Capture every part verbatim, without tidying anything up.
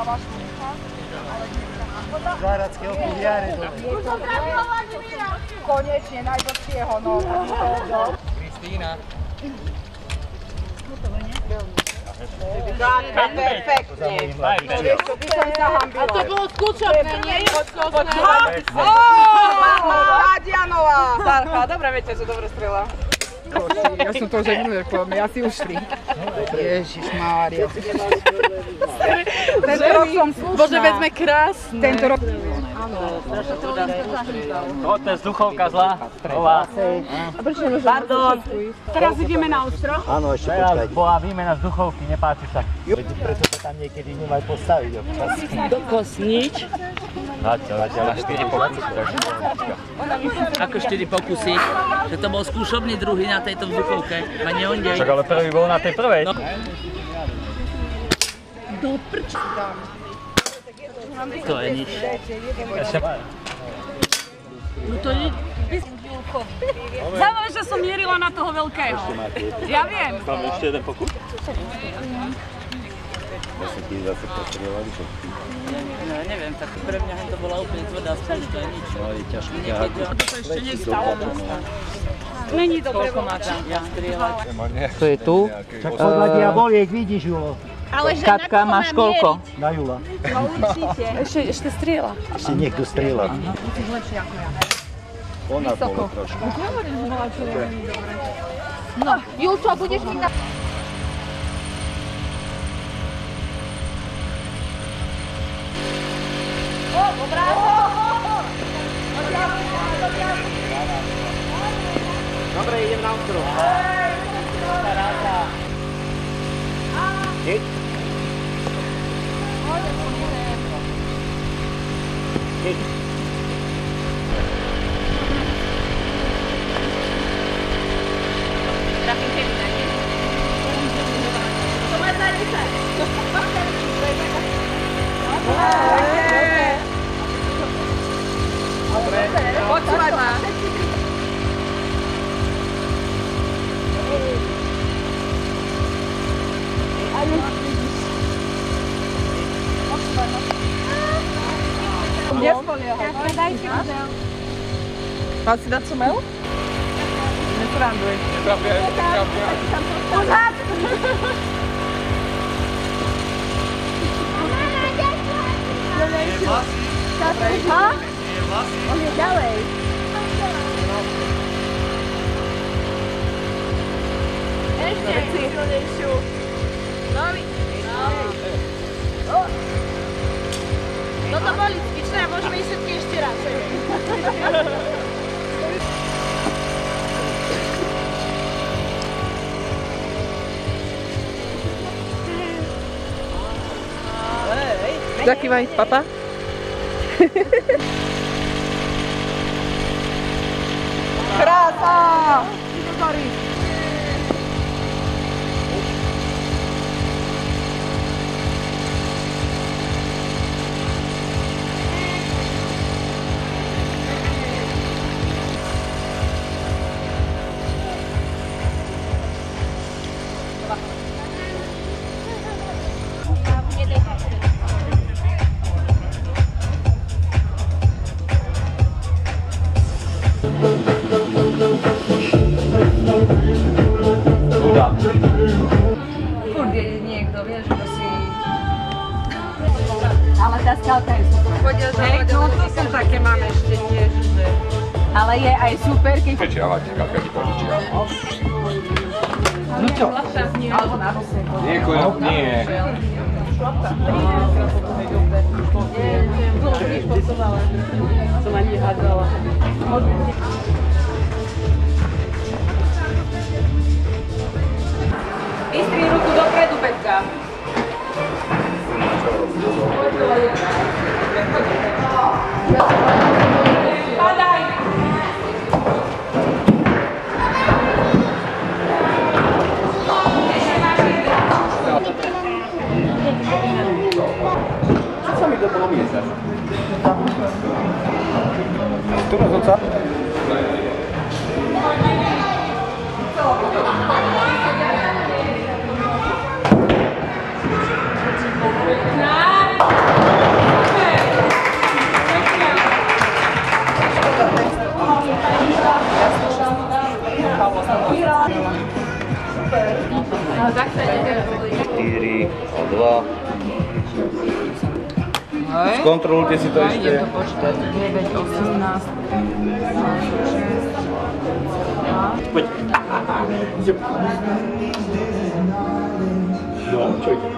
Záradské okuliare. Konečne najdlhšieho noha. Kristína. Tak, perfektne. A to bolo skúšobné, nie je odskúšné. Tadianová. Darcha, dobre viete, že dobre strela. Ja som to už aj minulé povedal, ja si ušli. Ježišmária. Tento rok som slušná. Bože, veď sme krásne. Tento rok... O, to je vzduchovka zlá. Ová. Pardon. Teraz ideme na ostro. Áno, ešte počkaj. Bola výmena vzduchovky, nepáči sa. Veď preto sa tam niekedy nemaj postaviť občas. Dokosniť. Na štyri pokusy. Ako štyri pokusy? Že to bol skúšobný druhý na tejto vzduchovke. Ma neondej. Však ale prvý bol na tej prvej. Do prč. To je nič. No to je... Zaujímavé, že som mierila na toho veľkého. Ja viem. Máme ešte jeden pokus? Ja som ti zase postrieľal, že... No neviem, tak pre mňa to bola úplne tvrdá spúšť, to je nič. No je ťažké ťahať. To sa ešte nestalo. Není dobre Koľko má tam ja strieľať? To je tu? Čak podľa diaboliek, vidíš ju. Ale že Katka, máš koľko? Na Jula. No určite. Ešte, ešte strieľa. Ešte niekto strieľa. Musíš lepšie ako ja. Ona bolo trošku. No, Julčo, budeš mi na... O, dobrá! Dobre, idem na ostro. Hej. Hej. Trafím keby na nie. To má zarísať. Dobre. Počúvaj ma. Mal si dať somel? Nesranduj. Netrafia, netrafia. Pořád! Je vlasy. Ha? Je vlasy. On je ďalej. Ešte silnejšiu. No, toto boli cvičné a môžeme ísť všetky ešte raz. Zakývaj, papa. Krása! Furt je niekto, vieš, kto si... Ale tá skalka je super. Poďo, že no to sú také máme ešte tiež, že... Ale je aj super, keď... Prečiavať, skalka ti požičia. No čo? Alebo na nose. Nie, koľko? Nie. Som ani hádzala. Vystri ruku dopredu, Petka. Padaj! Čo sa mi to bolo miesať? Tu rozhodca? štyri, dva. Skontrolujte si to ešte. Idem to počítať. deväť, osemnásť, dvadsaťšesť. Poď. No, čo ide?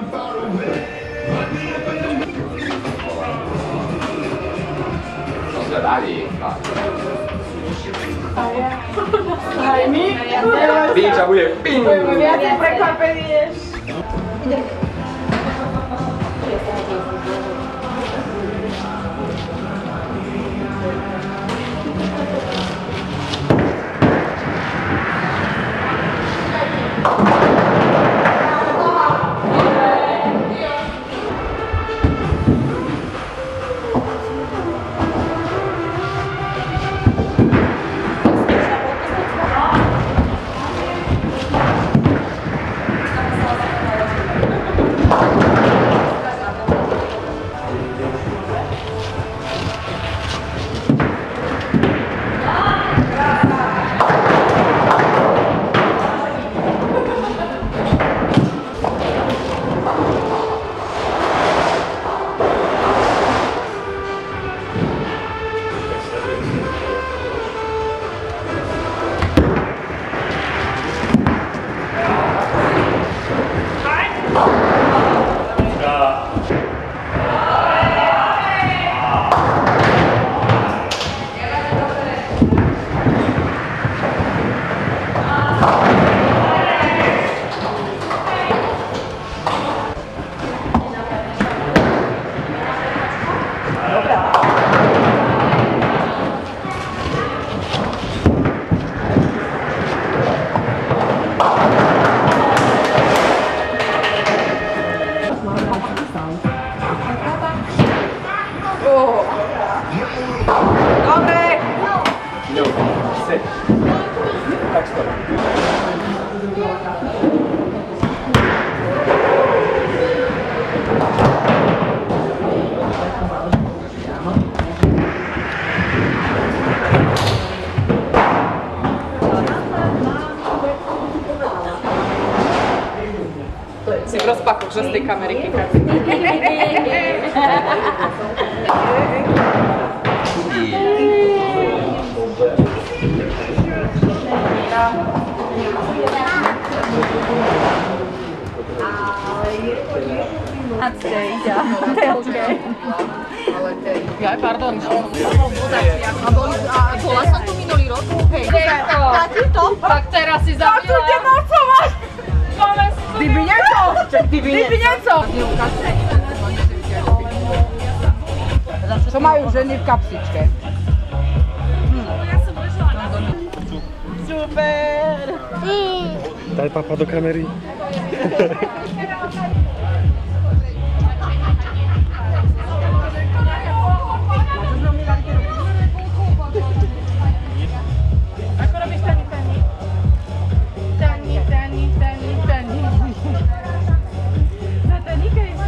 No sa dali. Aj my. Píča bude ping. Viacej prekvapený ješ. Si v rozpakoch, že z tej kamery kýka. Ja, pardon. A bola som tu minulý rok? Hej. Platí to? Tak teraz si zabila. Tak tu te nocovať! Kdyby něco! Kdyby něco! Co mají ženy v kapsičke? Super! Daj papa do kamery. Ako robíš tani, tani? Tani, tani, tani, tani. Na taníka je.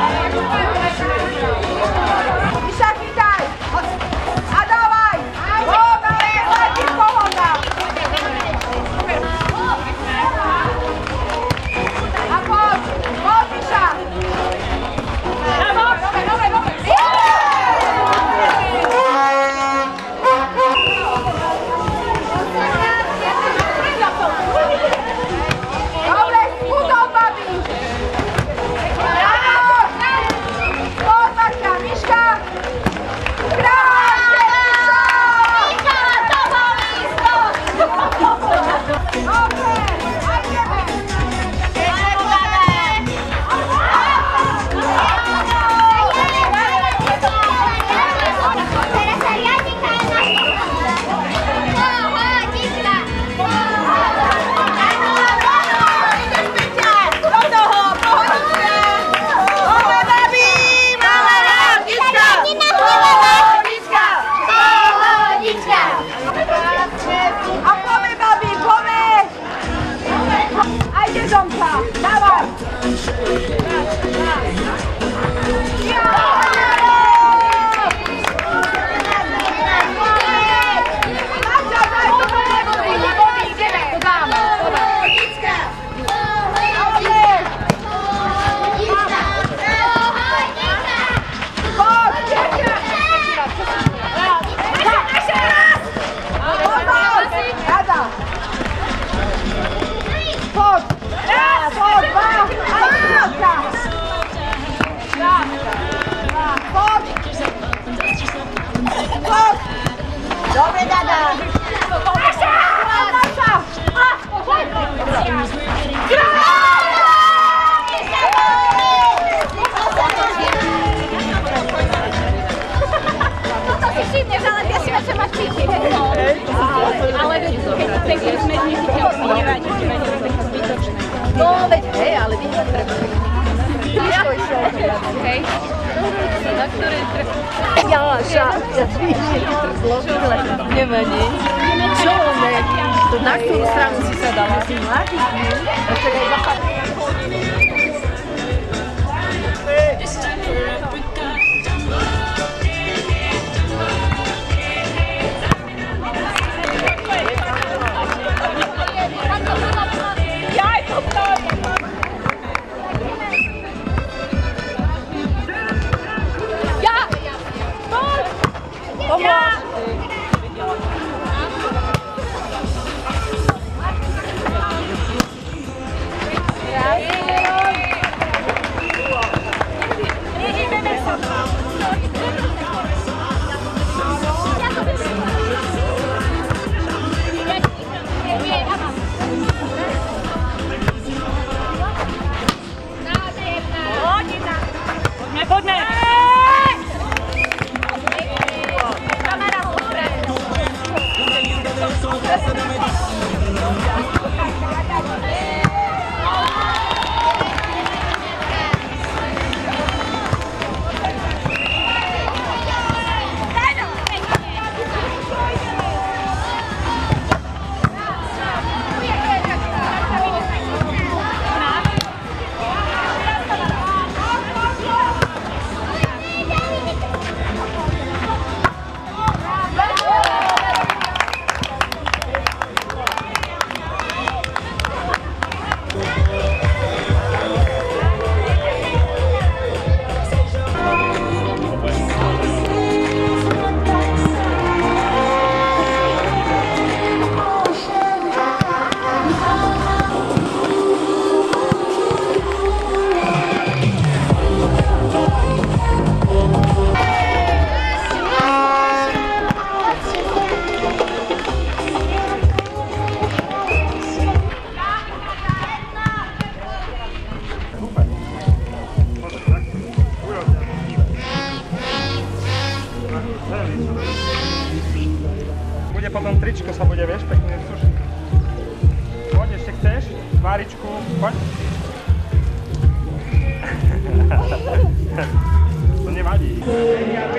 Miša, chytaj! A dávaj! Všimneš, ale ty asi večer máš piči, hej? Ale veď, keď to pekne sme nechytili, nevadí, že veď je také zbytočné. No, veď, hej, ale vidíš, treba. Tričko išlo. Hej. Na ktoré treba. Jaša, ja zvýšil, zložile. Nevadí. Čo, ne? Na ktorú stranu si sa dala? A čakaj, zapadne. Bude potom tričko sa bude, vieš, pekne sušiť. Poď, ešte chceš? Váričku, poď. To nevadí.